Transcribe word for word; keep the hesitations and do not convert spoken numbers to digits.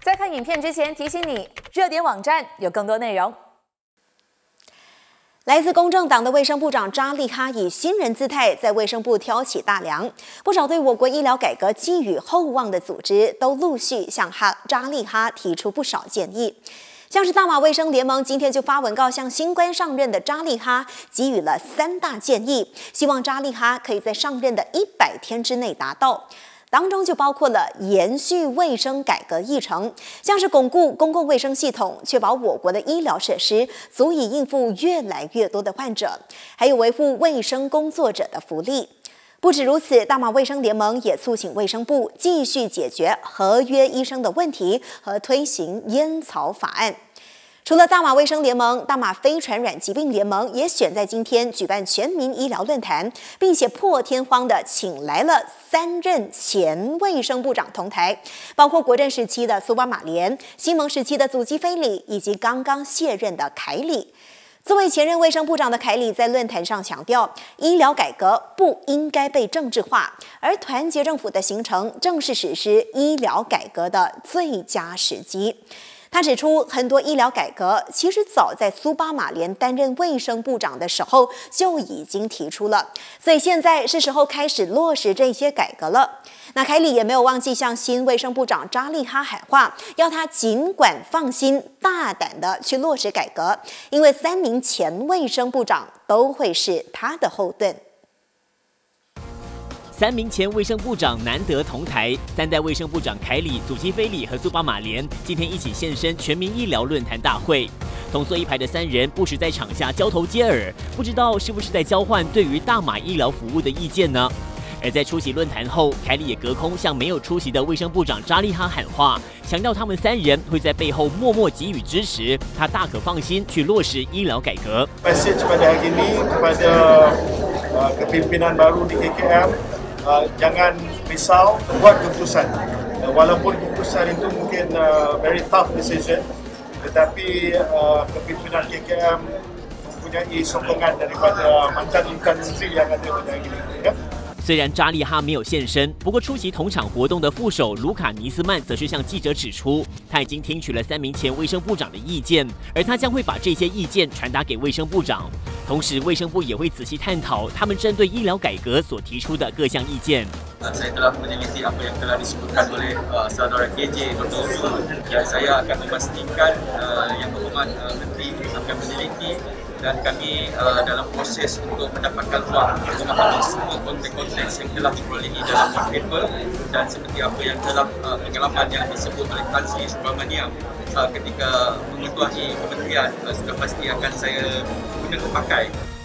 在看影片之前，提醒你，热点网站有更多内容。 来自公正党的卫生部长扎利哈以新人姿态在卫生部挑起大梁，不少对我国医疗改革寄予厚望的组织都陆续向哈扎利哈提出不少建议。像是大马卫生联盟今天就发文告向新官上任的扎利哈给予了三大建议，希望扎利哈可以在上任的一百天之内达到。当中就包括了延续卫生改革议程，像是巩固公共卫生系统，确保我国的医疗设施足以应付越来越多的患者，还有维护卫生工作者的福利。不止如此，大马卫生联盟也促请卫生部继续解决合约医生的问题和推行烟草法案。除了大马卫生联盟，大马非传染疾病联盟也选在今天举办全民医疗论坛，并且破天荒的请来了三任前卫生部长同台，包括国政时期的苏巴马连、西蒙时期的祖基菲里，以及刚刚卸任的凯里。作为前任卫生部长的凯里在论坛上强调，医疗改革不应该被政治化，而团结政府的形成正是实施医疗改革的最佳时机。他指出，很多医疗改革其实早在苏巴马连担任卫生部长的时候就已经提出了，所以现在是时候开始落实这些改革了。那凯里也没有忘记向新卫生部长扎利哈喊话，要他尽管放心，大胆的去落实改革，因为三名前卫生部长都会是他的后盾。 三名前卫生部长难得同台，三代卫生部长凯里、祖基菲里和苏巴马连今天一起现身全民医疗论坛大会。同坐一排的三人不时在场下交头接耳，不知道是不是在交换对于大马医疗服务的意见呢？而在出席论坛后，凯里也隔空向没有出席的卫生部长扎利哈喊话，强调他们三人会在背后默默给予支持，他大可放心去落实医疗改革。 Message pada hari ini kepada uh, kepimpinan baru di K K M. Uh, jangan risau buat keputusan. Uh, walaupun keputusan itu mungkin uh, very tough decision, tetapi uh, kepimpinan K K M mempunyai sokongan daripada mantan Lukan Menteri yang ada pada hari ini. Ya? 虽然扎利哈没有现身，不过出席同场活动的副手卢卡尼斯曼则是向记者指出，他已经听取了三名前卫生部长的意见，而他将会把这些意见传达给卫生部长。同时，卫生部也会仔细探讨他们针对医疗改革所提出的各项意见。 Saya telah meneliti apa yang telah disebutkan oleh uh, saudara K J Doktor Zul dan saya akan memastikan uh, yang berhormat uh, Menteri akan meneliti dan kami uh, dalam proses untuk mendapatkan ruang untuk memahami semua konteks-konteks yang telah diperolehi dalam paper dan seperti apa yang telah uh, pengalaman yang disebut oleh Tan Sri Subramaniam uh, ketika mengetuai kementerian uh, sudah pasti akan saya gunakan pakai.